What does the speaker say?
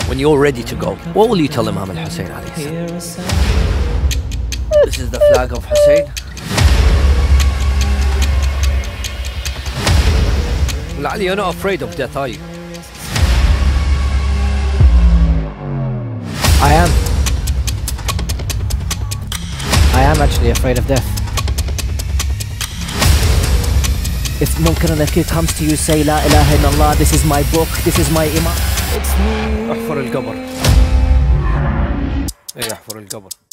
when you're ready to go, what will you tell Imam Hussein alayhi salam? This is the flag of Hussein. Mulla Ali, you're not afraid of death, are you? I am actually afraid of death. If Munkar and Nakir comes to you, say La ilaha illallah, this is my book, this is my imam. احفر القبر. ايه احفر القبر.